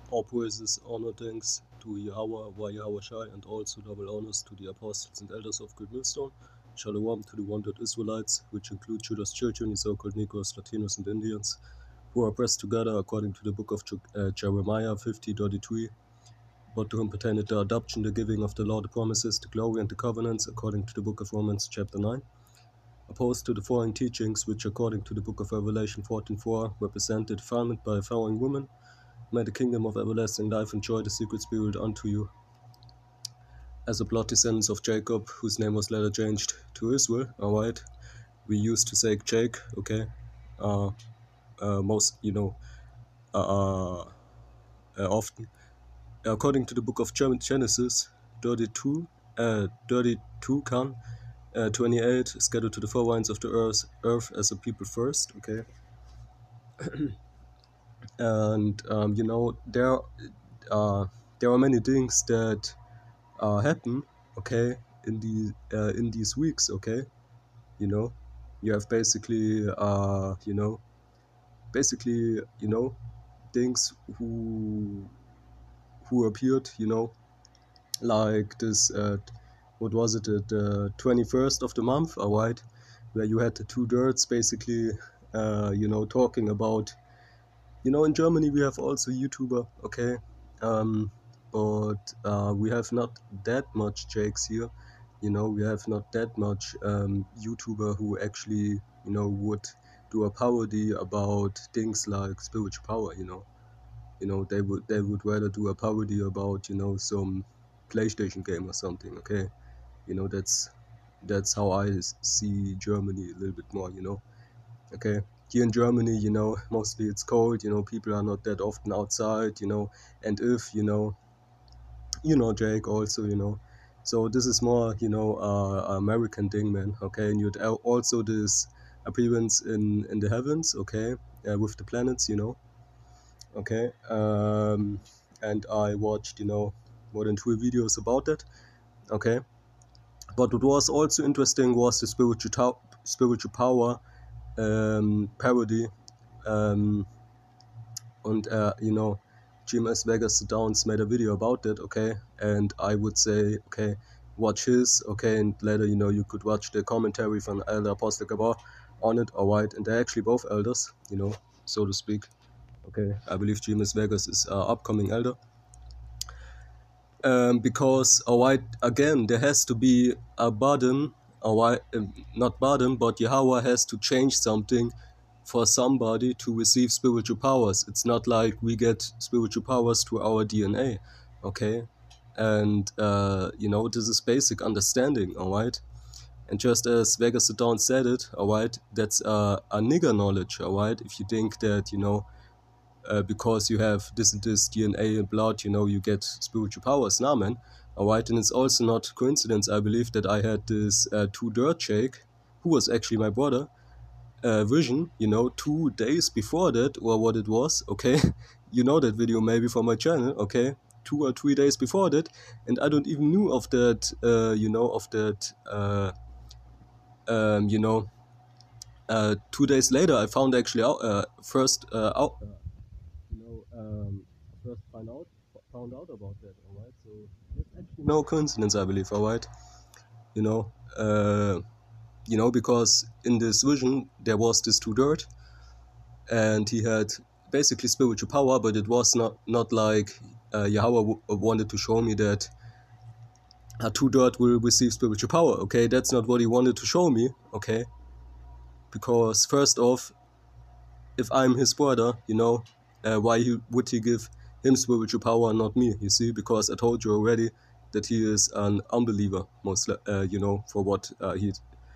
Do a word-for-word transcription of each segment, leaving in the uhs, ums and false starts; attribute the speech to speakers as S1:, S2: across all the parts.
S1: All praises, honor, thanks to Yahweh, Wa Yahweh Shai, and also double honors to the apostles and elders of Great Millstone. Shalom to the wandered Israelites, which include Judas children, the so-called Negroes, Latinos, and Indians, who are pressed together according to the book of uh, Jeremiah fifty thirty-three. But to whom pertaineth the adoption, the giving of the law, the promises, the glory, and the covenants, according to the book of Romans chapter nine. Opposed to the following teachings, which according to the book of Revelation fourteen four represent the defilement by a foreign woman, may the kingdom of everlasting life enjoy the secret spirit unto you. As a blood descendants of Jacob, whose name was later changed to Israel, alright? We used to say Jake, okay? Uh, uh, most, you know, uh, uh, often. According to the book of Genesis, thirty-two, uh, thirty-two can, uh, twenty-eight, scattered to the four winds of the earth, earth as a people first, okay? And, um, you know, there, uh, there are many things that uh, happen, okay, in the uh, in these weeks, okay, you know, you have basically, uh, you know, basically, you know, things who who appeared, you know, like this, uh, what was it, the twenty-first of the month, alright, where you had the two dirts basically, uh, you know, talking about, you know, in Germany we have also YouTuber, okay, um, but uh, we have not that much Jakes here, you know, we have not that much um, YouTuber who actually, you know, would do a parody about things like spiritual power, you know, you know, they would they would rather do a parody about, you know, some PlayStation game or something, okay, you know, that's that's how I see Germany a little bit more, you know, okay. Here in Germany, you know, mostly it's cold, you know, people are not that often outside, you know, and if, you know, you know, Jake also, you know, so this is more, you know, uh, American thing, man, okay, and you'd also this appearance in, in the heavens, okay, uh, with the planets, you know, okay, um, and I watched, you know, more than two videos about that, okay, but what was also interesting was the spiritual, spiritual power um, parody. Um, and, uh, you know, G M S Vegas Downs made a video about it, okay? And I would say, okay, watch his, okay? And later, you know, you could watch the commentary from Elder Apostle Gabor on it, alright? And they're actually both elders, you know, so to speak. Okay, I believe G M S Vegas is uh, upcoming elder. Um, because, alright, again, there has to be a burden, alright, um, not burden, but Yahweh has to change something for somebody to receive spiritual powers. It's not like we get spiritual powers through our D N A, okay? And, uh, you know, this is basic understanding, alright? And just as Vegas the Dawn said it, alright, that's uh, a nigger knowledge, alright? If you think that, you know, uh, because you have this and this D N A and blood, you know, you get spiritual powers. Nah, man. Alright, and it's also not coincidence, I believe, that I had this uh, two dirt shake, who was actually my brother, uh, vision, you know, two days before that, or what it was, okay? You know that video maybe from my channel, okay? Two or three days before that, and I don't even knew of that, uh, you know, of that, uh, um, you know, uh, two days later, I found actually out, uh, first uh, out, uh, you know, um, first find out, found out about that, alright? So it's actually no coincidence, I believe, alright? You know, uh, you know, because in this vision there was this two dirt, and he had basically spiritual power, but it was not not like uh, Yahweh w- wanted to show me that a two dirt will receive spiritual power. Okay, that's not what he wanted to show me. Okay, because first off, if I'm his brother, you know, uh, why he, would he give him spiritual power and not me? You see, because I told you already that he is an unbeliever, most uh, you know, for what uh, he,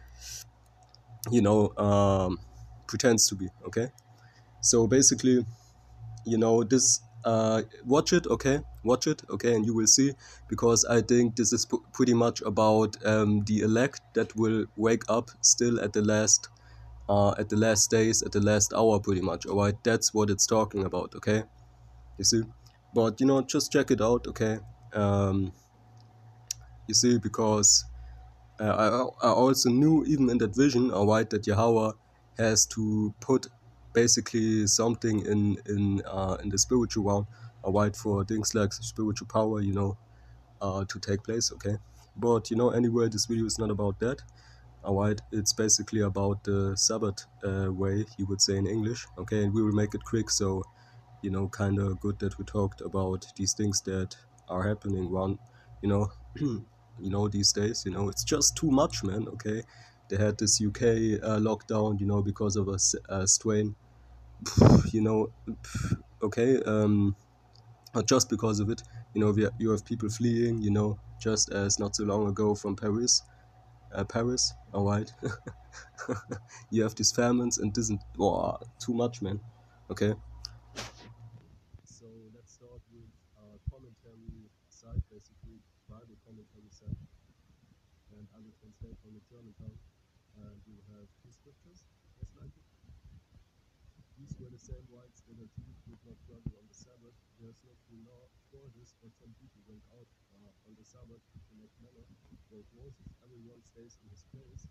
S1: you know, um, pretends to be. Okay, so basically, you know, this. Uh, watch it, okay? Watch it, okay? And you will see, because I think this is p- pretty much about um, the elect that will wake up still at the last Uh, at the last days, at the last hour, pretty much, alright? That's what it's talking about, okay? You see? But, you know, just check it out, okay? Um, you see, because uh, I, I also knew, even in that vision, alright, that Yahweh has to put basically something in in uh, in the spiritual realm alright, for things like spiritual power, you know, uh, to take place, okay? But, you know, anyway, this video is not about that, alright? It's basically about the Sabbath uh, way, you would say in English, okay? And we will make it quick, so, you know, kind of good that we talked about these things that are happening around, you know, you know, these days, you know, it's just too much, man, okay? They had this U K uh, lockdown, you know, because of a, a strain, you know, okay, um, not just because of it, you know, we, you have people fleeing, you know, just as not so long ago from Paris, uh, Paris, all right. You have these famines and this isn't, oh, too much, man, okay. So let's start with uh, commentary side, basically, Bible commentary side, and I will translate from the German tongue, and you have two scriptures, most likely. These were the same whites that Jews did not travel on the Sabbath. There is no true law for this, but some people went out uh, on the Sabbath to make manna. Wrote Moses, everyone stays in his place.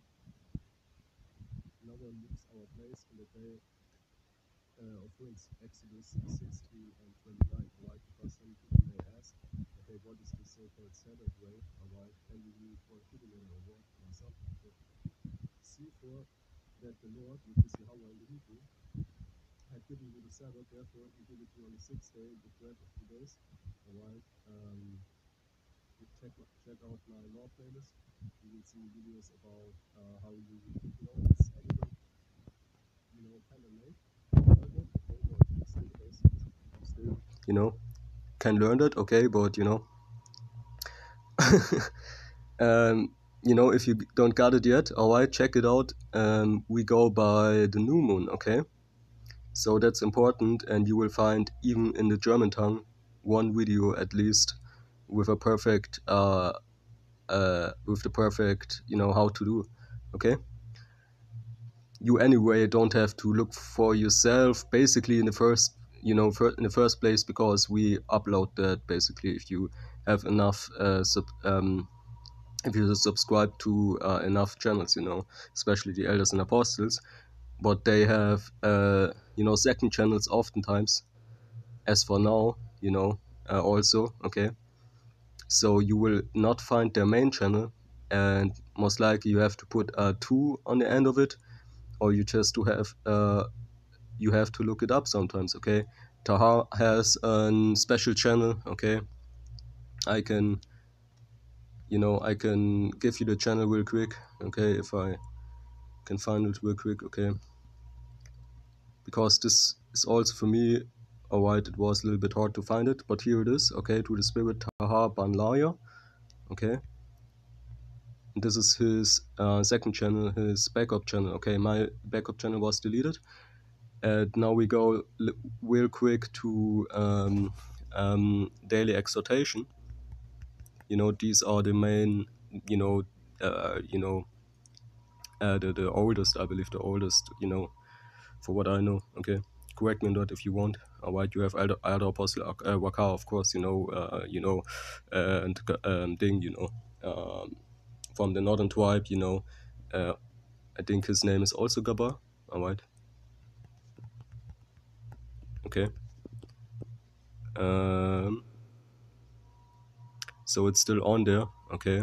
S1: No one leaves our place in the day uh, of winds. Exodus sixteen and twenty-nine. Right? Because some people may ask, okay, what is the so-called Sabbath way? Alright, can we really call Kiddush or what or something? Okay. See for that the Lord, which is Yahweh in the Hebrew, had given you the Sabbath, therefore he gave it to you on the sixth day, the bread of two days. Alright, um, check check out my law playlist. You will see videos about uh, how you, you know, it's a little, you know, kind of late. Okay, but still basic. Still, you know, can learn that, okay, but you know, um, you know, if you don't got it yet, alright, check it out. Um, we go by the new moon, okay? So that's important, and you will find even in the German tongue one video at least with a perfect uh uh with the perfect, you know, how to do, okay? You anyway don't have to look for yourself basically in the first, you know, fir- in the first place, because we upload that basically if you have enough uh sub um if you subscribe to uh, enough channels, you know, especially the Elders and Apostles, but they have uh you know, second channels oftentimes, as for now, you know, uh, also, okay? So you will not find their main channel, and most likely you have to put a two on the end of it, or you just to have, uh, you have to look it up sometimes, okay? Taha has a special channel, okay? I can, you know, I can give you the channel real quick, okay? If I can find it real quick, okay? Because this is also for me, alright, it was a little bit hard to find it, but here it is, okay? To the Spirit, Taha Banlaya, okay? And this is his uh, second channel, his backup channel, okay? My backup channel was deleted. And now we go real quick to um, um, daily exhortation. You know, these are the main, you know, uh, you know, uh, the, the oldest, I believe the oldest, you know, for what I know, okay? Correct me on that if you want. Alright, you have Elder, Elder Apostle uh, Waka, of course, you know, uh, you know, uh, and um, Ding, you know, um, from the Northern Tribe, you know, uh, I think his name is also Gabbar, alright? Okay. Um, so it's still on there, okay?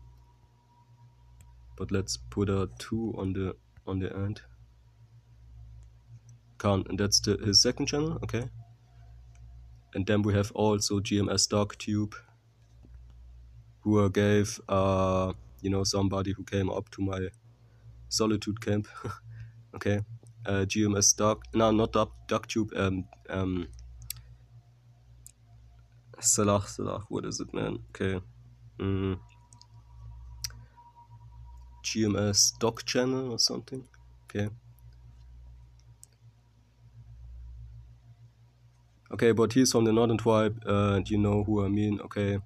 S1: But let's put a two on the on the end. Can't, and that's the, his second channel, okay? And then we have also G M S DocTube, who uh, gave uh you know, somebody who came up to my solitude camp, okay? Uh, G M S Doc, no, not Doc, DocTube, um um Salah Salah, what is it, man? Okay, mm, G M S Doc channel or something, okay? Okay, but he's from the Northern Tribe, uh, and you know who I mean, okay?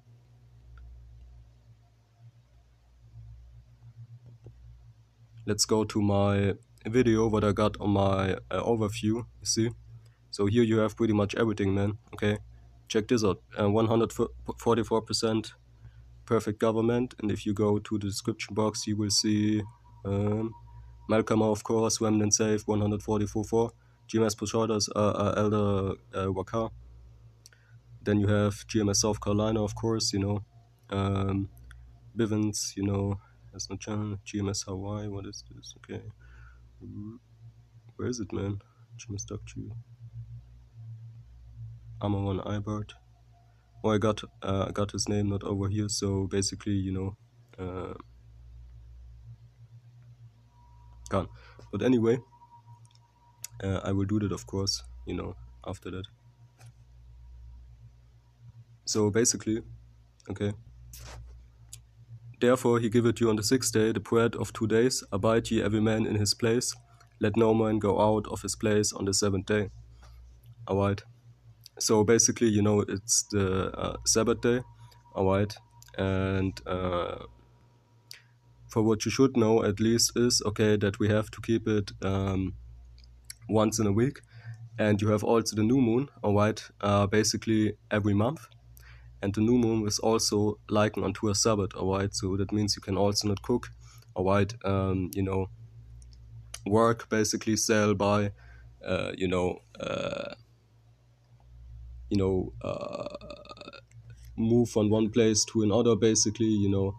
S1: Let's go to my video, what I got on my uh, overview, you see? So here you have pretty much everything, man, okay? Check this out, uh, one hundred forty-four percent perfect government, and if you go to the description box, you will see um, Malcolm, of course, Remnant Safe, one forty-four point four, G M S Pushadas, uh, uh, Elder uh, Waka, then you have G M S South Carolina, of course, you know, um, Bivens, you know, that's not channel, G M S Hawaii, what is this, okay, where is it, man, G M S Duck G, Amaron Ibert, oh, I got, uh, I got his name not over here, so basically, you know, uh, gone, but anyway, uh, I will do that, of course, you know, after that. So basically, okay. Therefore he giveth you on the sixth day the bread of two days, abide ye every man in his place, let no man go out of his place on the seventh day. Alright. So basically, you know, it's the uh, Sabbath day, alright, and uh, for what you should know at least is, okay, that we have to keep it um, once in a week, and you have also the new moon, alright, uh, basically every month. And the new moon is also likened unto a Sabbath, alright? So that means you can also not cook, alright? Um, you know, work, basically sell, buy, uh, you know, uh, you know, uh, move from one place to another, basically, you know,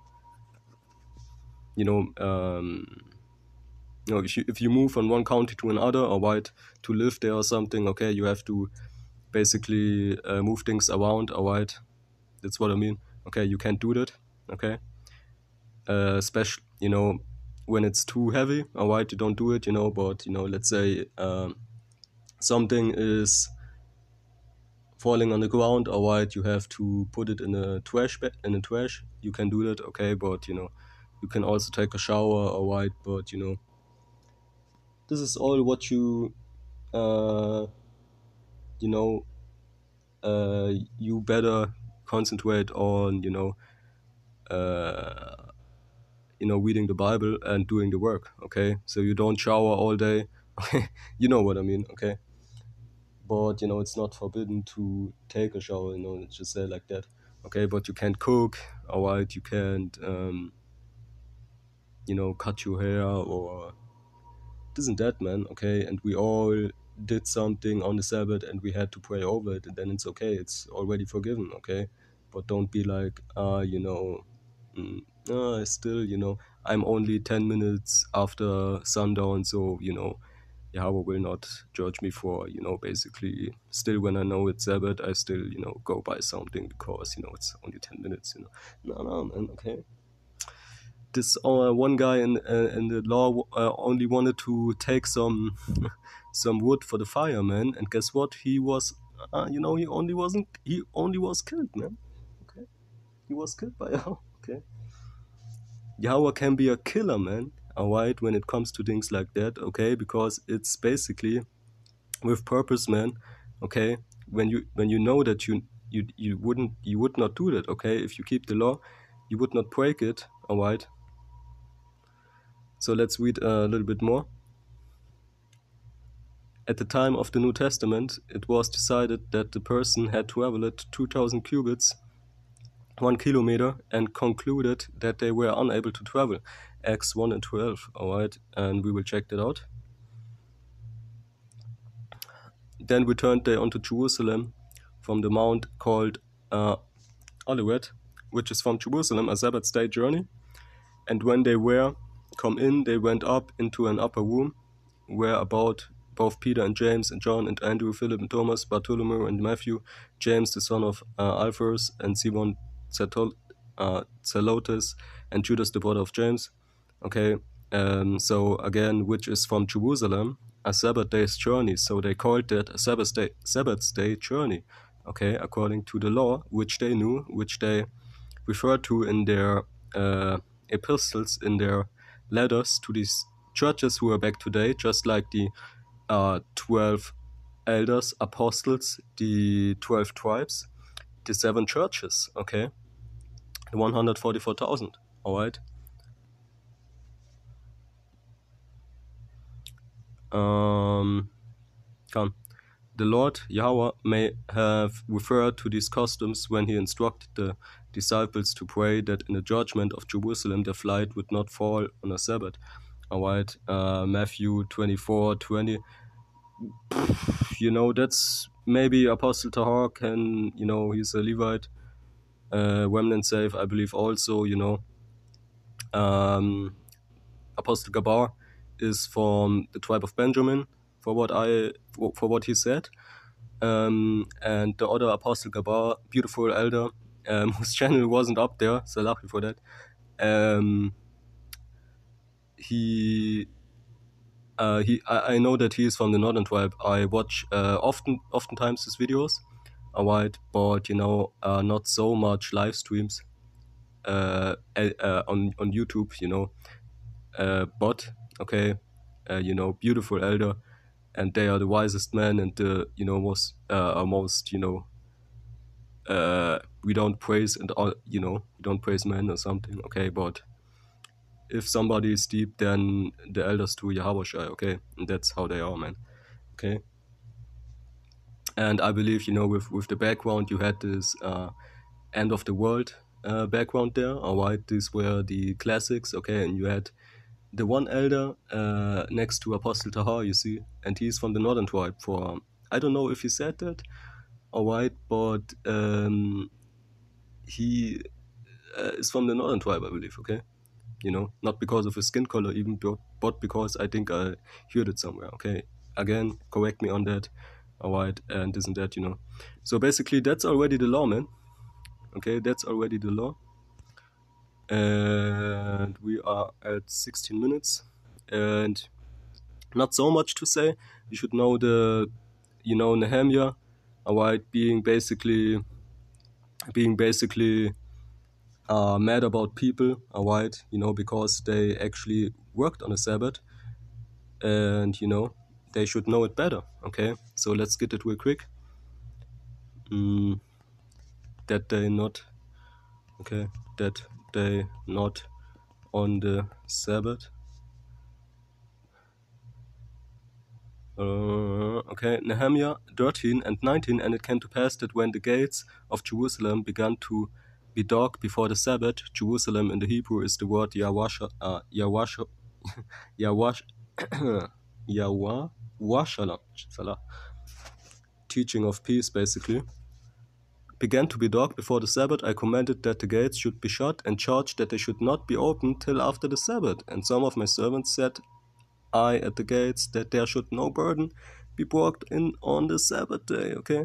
S1: you know, um, you know, if you if you move from one county to another, alright, to live there or something, okay, you have to basically uh, move things around, alright? That's what I mean. Okay, you can't do that, okay? Uh, especially, you know, when it's too heavy, alright, you don't do it, you know, but, you know, let's say um, something is falling on the ground, alright, you have to put it in a trash bag, in a trash, you can do that, okay, but, you know, you can also take a shower, alright, but, you know, this is all what you, uh, you know, uh, you better concentrate on, you know, uh, you know, reading the Bible and doing the work, okay? So you don't shower all day, okay? You know what I mean, okay? But, you know, it's not forbidden to take a shower, you know, let's just say like that, okay? But you can't cook, alright? You can't, um, you know, cut your hair or this and that, man, okay? And we all did something on the Sabbath and we had to pray over it, and then it's okay, it's already forgiven, okay? But don't be like, ah, uh, you know, mm, uh, still, you know, I'm only ten minutes after sundown, so, you know, Yahweh will not judge me for, you know, basically, still when I know it's Sabbath, I still, you know, go buy something because, you know, it's only ten minutes, you know. No, no, man, okay. This uh, one guy in uh, in the law uh, only wanted to take some some wood for the fire, man, and guess what? He was, uh, you know, he only wasn't, he only was killed, man. Okay, he was killed by Yahweh. Okay, Yahweh can be a killer, man. Alright, when it comes to things like that, okay, because it's basically with purpose, man. Okay, when you when you know that you you you wouldn't you would not do that, okay, if you keep the law, you would not break it, alright. So let's read a little bit more. At the time of the New Testament, it was decided that the person had traveled two thousand cubits, one kilometer, and concluded that they were unable to travel. Acts one and twelve, alright, and we will check that out. Then returned they unto Jerusalem from the mount called uh, Olivet, which is from Jerusalem, a Sabbath day journey. And when they were come in, they went up into an upper room, where about both Peter and James and John and Andrew, Philip and Thomas, Bartholomew and Matthew, James the son of uh, Alphaeus, and Simon Zetol, uh, Zelotes, and Judas the brother of James. Okay, um, so again, which is from Jerusalem, a Sabbath day's journey. So they called that a Sabbath day, Sabbath day journey. Okay, according to the law, which they knew, which they referred to in their uh, epistles, in their letters to these churches who are back today, just like the uh, twelve elders, apostles, the twelve tribes, the seven churches, okay? The one hundred forty-four thousand, all right? Um, come. The Lord Yahweh may have referred to these customs when he instructed the disciples to pray that in the judgment of Jerusalem their flight would not fall on a Sabbath. Alright, uh, Matthew twenty-four twenty. You know, that's maybe Apostle Tahar can, you know, he's a Levite. Uh, Remnant Safe, I believe also, you know. Um, Apostle Gabar is from the tribe of Benjamin, for what I for, for what he said. Um, and the other Apostle Gabar, beautiful elder, um, whose channel wasn't up there, so lucky for that. Um, he, uh, he, I, I know that he is from the Northern tribe. I watch uh, often, oftentimes his videos, alright, but you know, uh, not so much live streams uh, uh, on on YouTube, you know. Uh, but okay, uh, you know, beautiful elder, and they are the wisest men and the, you know, most uh, are most, you know, uh, we don't praise and all, you know, we don't praise men or something, okay, but if somebody is deep, then the elders to Yahweh Shai, okay, and that's how they are, man, okay. And I believe, you know, with with the background, you had this uh, end of the world uh, background there, alright, these were the classics, okay, and you had the one elder uh, next to Apostle Tahar, you see, and he's from the Northern tribe. For I don't know if he said that, alright, but um, he uh, is from the Northern tribe, I believe. Okay, you know, not because of his skin color, even, but because I think I heard it somewhere. Okay, again, correct me on that, alright, and isn't that, you know? So basically, that's already the law, man. Okay, that's already the law, and we are at sixteen minutes, and not so much to say. You should know the, you know, Nehemiah, alright, being basically, being basically uh, mad about people, alright, you know, because they actually worked on a Sabbath, and you know, they should know it better. Okay, so let's get it real quick. Mm, that they not, okay, that they not on the Sabbath. Uh, okay, Nehemiah thirteen and nineteen, and it came to pass that when the gates of Jerusalem began to be dark before the Sabbath, Jerusalem in the Hebrew is the word Yawash, uh, Yawash, Yawash, Yawashala, Salah, teaching of peace basically, began to be dark before the Sabbath. I commanded that the gates should be shut and charged that they should not be opened till after the Sabbath. And some of my servants said, I at the gates, that there should no burden be brought in on the Sabbath day, okay?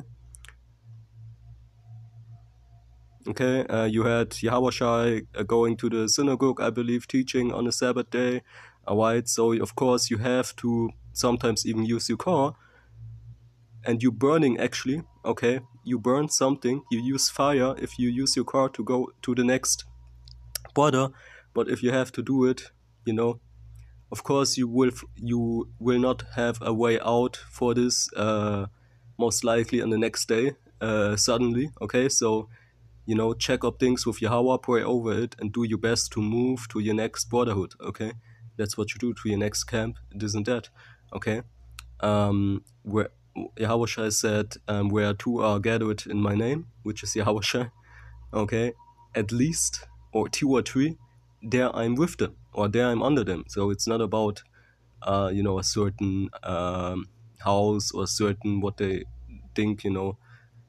S1: Okay, uh, you had Yahushai uh, going to the synagogue, I believe, teaching on the Sabbath day, alright? So, of course, you have to sometimes even use your car, and you burning actually, okay? You burn something, you use fire if you use your car to go to the next border, but if you have to do it, you know, of course you will you will not have a way out for this uh, most likely on the next day uh, suddenly, okay? So, you know, check up things with Yahweh, pray over it, and do your best to move to your next brotherhood, okay? That's what you do to your next camp, it isn't that, okay? Um, where Yahweh said, um, where two are gathered in my name, which is Yahweh, okay, at least, or two or three, there I'm with them, or there I'm under them. So it's not about, uh, you know, a certain um, house or certain what they think, you know,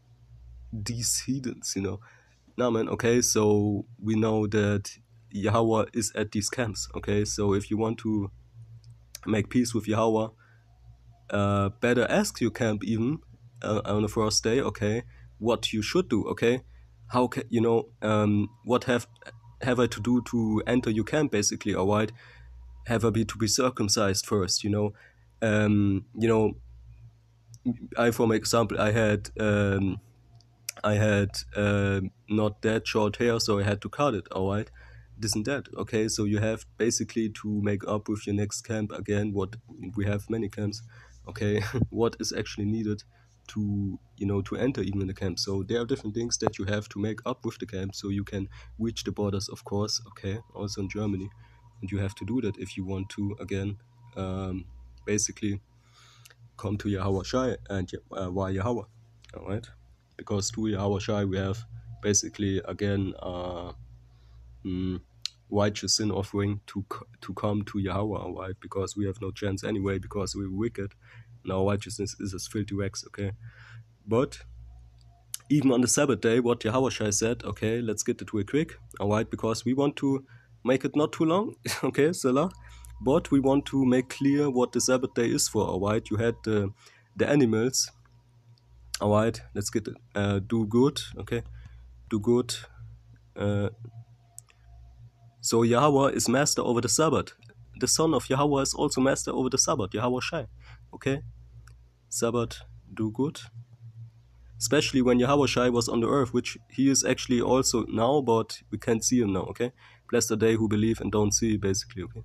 S1: these heathens, you know. Nah, man, okay, so we know that Yahweh is at these camps, okay? So if you want to make peace with Yahweh, uh, better ask your camp even uh, on the first day, okay, what you should do, okay? How can, you know, um, what have have I to do to enter your camp, basically, alright? Have I be to be circumcised first, you know? Um, you know, I, for example, I had um, I had uh, not that short hair, so I had to cut it, alright? This and that, okay? So you have basically to make up with your next camp again, what we have many camps, okay? What is actually needed to, you know, to enter even in the camp. So there are different things that you have to make up with the camp so you can reach the borders, of course, okay? Also in Germany. And you have to do that if you want to, again, um, basically come to Yahweh Shai and uh, why Yahweh, alright? Because through Yahweh Shai we have basically, again, uh, mm, righteous sin offering to to come to Yahweh, right? Because we have no chance anyway, because we're wicked, and our righteousness is as filthy rags, okay? But even on the Sabbath day, what Yahushua said, okay, let's get it real quick, all right, because we want to make it not too long, okay, Salah, but we want to make clear what the Sabbath day is for, all right. You had the, the animals, all right, let's get it, uh, do good, okay, do good. Uh, so Yahweh is master over the Sabbath. The son of Yahweh is also master over the Sabbath, Yahweh Shai, okay. Sabbath, do good. Especially when Yahushua was on the earth, which he is actually also now, but we can't see him now, okay? Blessed are they who believe and don't see, basically, okay?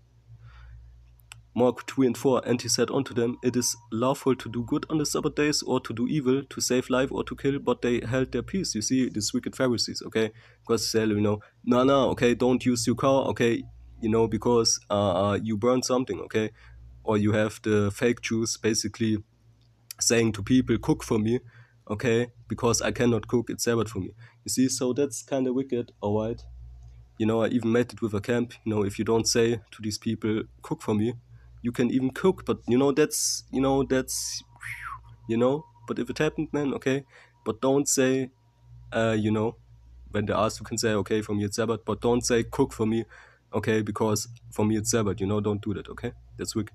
S1: Mark two and four, and he said unto them, it is lawful to do good on the Sabbath days, or to do evil, to save life, or to kill, but they held their peace. You see, these wicked Pharisees, okay? Because they say, you know, no, no, okay, don't use your car, okay? You know, because uh, uh, you burned something, okay? Or you have the fake Jews basically saying to people, cook for me, okay, because I cannot cook, it's Sabbath for me. You see, so that's kind of wicked, all right. You know, I even met it with a camp, you know, if you don't say to these people, cook for me, you can even cook, but, you know, that's, you know, that's, you know, but if it happened, man, okay, but don't say, uh, you know, when they ask, you can say, okay, for me it's Sabbath, but don't say, cook for me, okay, because for me it's Sabbath, you know, don't do that, okay, that's wicked.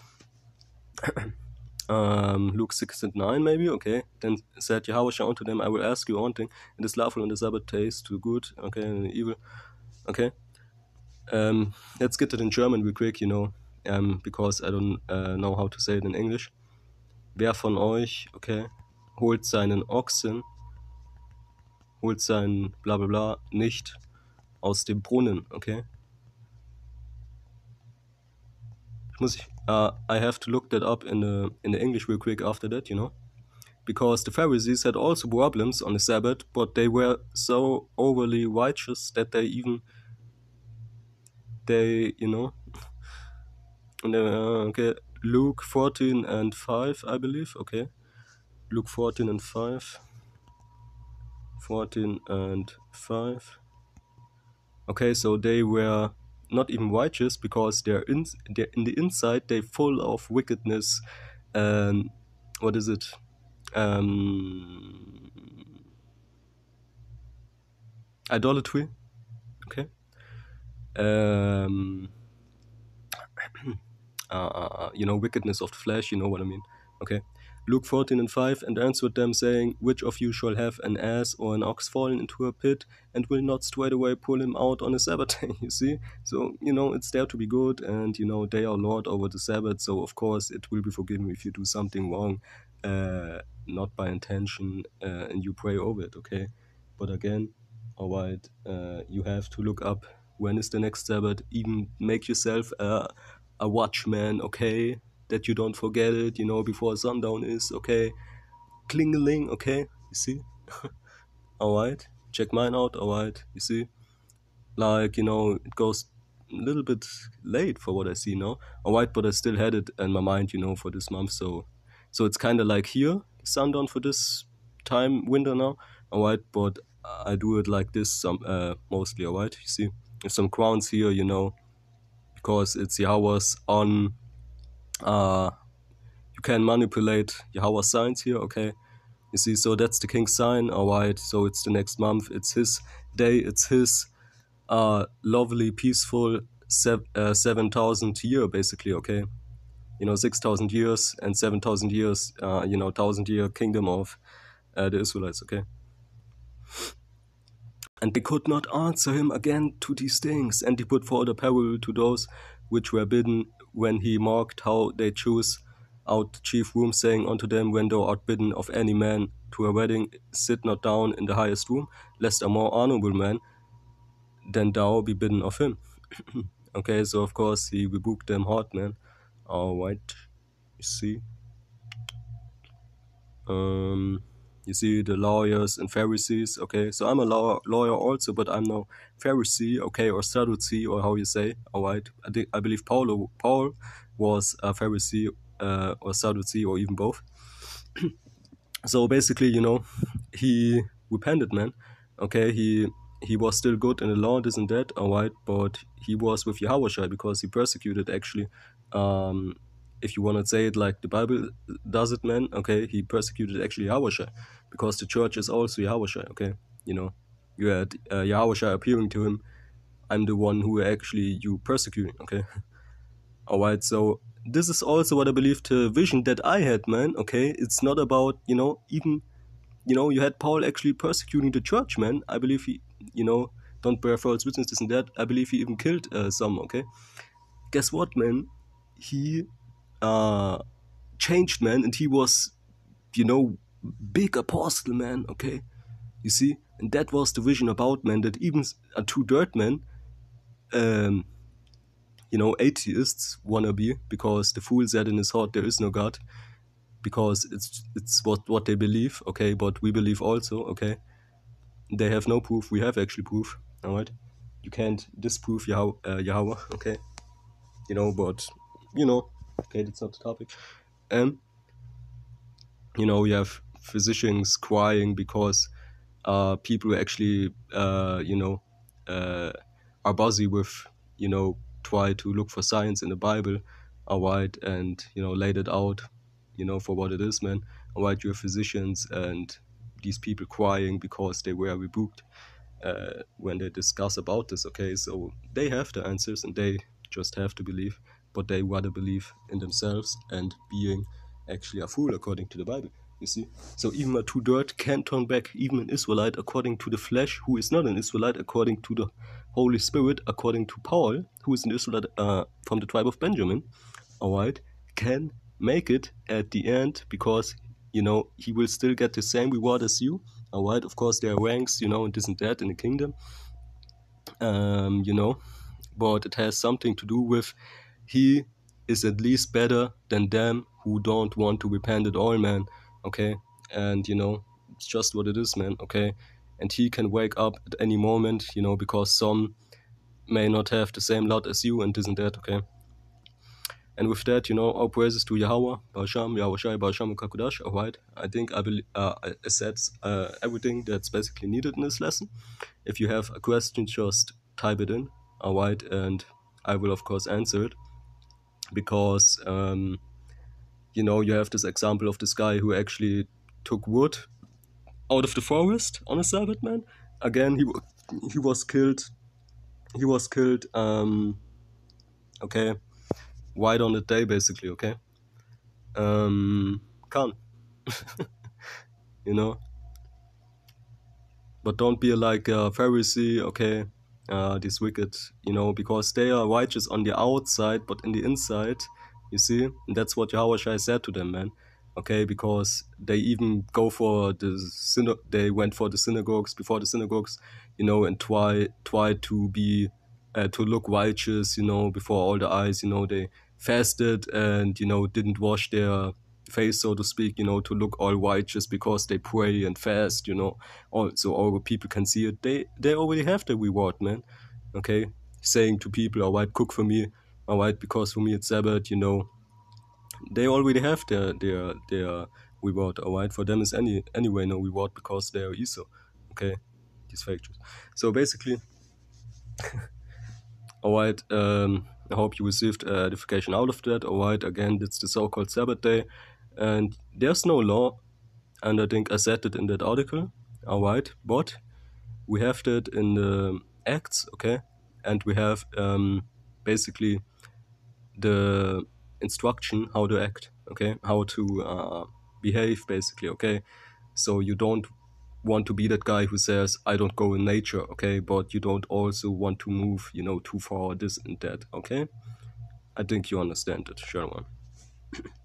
S1: Um, Luke six and nine, maybe, okay. Then said Yahushua unto them, I will ask you one thing. It is lawful on the Sabbath days to good, okay, and evil, okay. Um, let's get it in German real quick, you know, um, because I don't uh, know how to say it in English. Wer von euch, okay, holt seinen Ochsen, holt sein bla bla bla nicht aus dem Brunnen, okay. Muss ich, uh, I have to look that up in the, in the English real quick after that, you know. Because the Pharisees had also problems on the Sabbath, but they were so overly righteous that they even, they, you know, and, uh, okay, Luke fourteen and five, I believe, okay, Luke fourteen and five, fourteen and five, okay, so they were not even righteous because they're in, they're in the inside, they're full of wickedness, and what is it, um, idolatry, okay, um, uh, uh, you know, wickedness of the flesh, you know what I mean, okay. Luke fourteen and five, and answered them, saying, which of you shall have an ass or an ox fallen into a pit, and will not straightway pull him out on a Sabbath day, you see? So, you know, it's there to be good, and, you know, they are Lord over the Sabbath, so of course it will be forgiven if you do something wrong, uh, not by intention, uh, and you pray over it, okay? But again, alright, uh, you have to look up when is the next Sabbath, even make yourself a, a watchman, okay? That you don't forget it, you know, before sundown is, okay? Klingeling, okay? You see? Alright, check mine out, alright, you see? Like, you know, it goes a little bit late for what I see now, alright, but I still had it in my mind, you know, for this month, so so it's kind of like here, sundown for this time window now, alright, but I do it like this some uh, mostly, alright, you see? There's some crowns here, you know, because it's Yahweh's on, uh, you can manipulate Yahweh's signs here, okay? You see, so that's the king's sign, alright, so it's the next month, it's his day, it's his uh, lovely, peaceful sev uh, seven thousand year, basically, okay? You know, six thousand years and seven thousand years, uh, you know, one thousand year kingdom of uh, the Israelites, okay? And they could not answer him again to these things, and he put forward a parable to those which were bidden, when he marked how they choose out the chief room, saying unto them, when thou art bidden of any man to a wedding, sit not down in the highest room, lest a more honorable man than thou be bidden of him. Okay, so of course he rebuked them hard, man. Alright, you see. Um, you see the lawyers and Pharisees, okay? So I'm a law lawyer also, but I'm no Pharisee, okay, or Sadducee, or how you say, alright? I, think, I believe Paul, Paul was a Pharisee uh, or Sadducee, or even both. So basically, you know, he repented, man. Okay, he he was still good in the law, this and that, alright, but he was with Yahushua because he persecuted, actually, um, if you want to say it like the Bible does it, man, okay, he persecuted actually Yahushua, because the church is also Yahushua, okay? You know, you had uh, Yahushua appearing to him, I'm the one who actually you persecuting, okay? Alright, so this is also what I believe the vision that I had, man, okay? It's not about, you know, even, you know, you had Paul actually persecuting the church, man. I believe he, you know, don't bear false witness, this and that. I believe he even killed uh, some, okay? Guess what, man? He uh, changed, man, and he was, you know, big apostle, man, okay? You see? And that was the vision about, man, that even a two dirt man, um, you know, atheists wanna be, because the fool said in his heart there is no God, because it's it's what, what they believe, okay? But we believe also, okay? They have no proof, we have actually proof, alright? You can't disprove Yah- uh, Yahweh, okay? You know, but, you know, okay, that's not the topic. And, you know, you have physicians crying because uh, people actually, uh, you know, uh, are busy with, you know, try to look for science in the Bible, alright, and, you know, laid it out, you know, for what it is, man. Alright, you have physicians and these people crying because they were rebuked uh, when they discuss about this, okay? So they have the answers and they just have to believe, but they rather believe in themselves and being actually a fool according to the Bible, you see? So even a two dirt can turn back, even an Israelite according to the flesh, who is not an Israelite according to the Holy Spirit, according to Paul, who is an Israelite uh, from the tribe of Benjamin, alright, can make it at the end, because, you know, he will still get the same reward as you, alright? Of course, there are ranks, you know, and this and that in the kingdom, um, you know, but it has something to do with he is at least better than them who don't want to repent at all, man, okay? And, you know, it's just what it is, man, okay? And he can wake up at any moment, you know, because some may not have the same lot as you and this and that, okay? And with that, you know, all praises to Yahweh, Barsham, Yahushai, Barsham, and Kakudash, alright? I think I, believe, uh, I said uh, everything that's basically needed in this lesson. If you have a question, just type it in, alright? And I will, of course, answer it. Because, um, you know, you have this example of this guy who actually took wood out of the forest on a Sabbath, man. Again, he, he was killed. He was killed, um, okay, right on the day, basically, okay? Um, can, you know? But don't be like a Pharisee, okay? Uh, this wicked, you know, because they are righteous on the outside, but in the inside, you see? And that's what Yahushua said to them, man. Okay, because they even go for the syna- they went for the synagogues before the synagogues, you know, and try try to be uh, to look righteous, you know, before all the eyes, you know, they fasted and, you know, didn't wash their face, so to speak, you know, to look all righteous because they pray and fast, you know, all so all the people can see it. They they already have the reward, man. Okay, saying to people, all right, cook for me, all right, because for me it's Sabbath, you know. They already have their their their reward, all right. For them is any anyway no reward because they are Esau. Okay, these fake Jews. So basically, all right. Um, I hope you received uh, edification out of that. All right. Again, it's the so-called Sabbath day, and there's no law, and I think I said it in that article. All right, but we have that in the Acts, okay, and we have um, basically the instruction how to act, okay, how to uh, behave, basically, okay. So you don't want to be that guy who says I don't go in nature, okay, but you don't also want to move, you know, too far, this and that, okay. I think you understand it, Sherman.